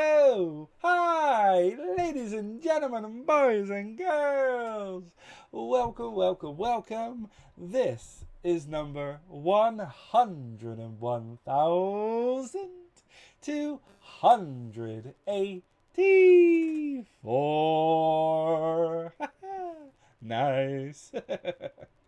Hello, hi, ladies and gentlemen, and boys and girls. Welcome, welcome, welcome. This is number 101,284. Nice.